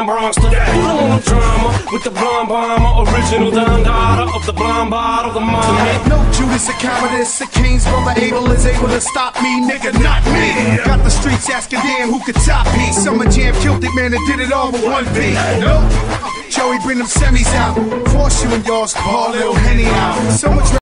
Young Bronxter, who don't want drama with the blonde bomber, original Don Dada of the blonde bottle, the mama. No Judas or Commodus, the King's brother Abel is able to stop me, nigga, not me. Got the streets asking damn who could top me. Summer Jam killed it, man, and did it all with one beat. Nope. Joey, bring them semis out. Force you and yours, pour a little Henny out. So much